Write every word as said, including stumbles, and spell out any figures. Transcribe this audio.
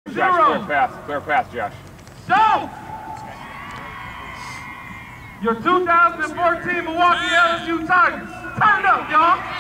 Josh, clear pass, clear pass, Josh. So, your two thousand fourteen Milwaukee L S U Tigers, turn it up, y'all.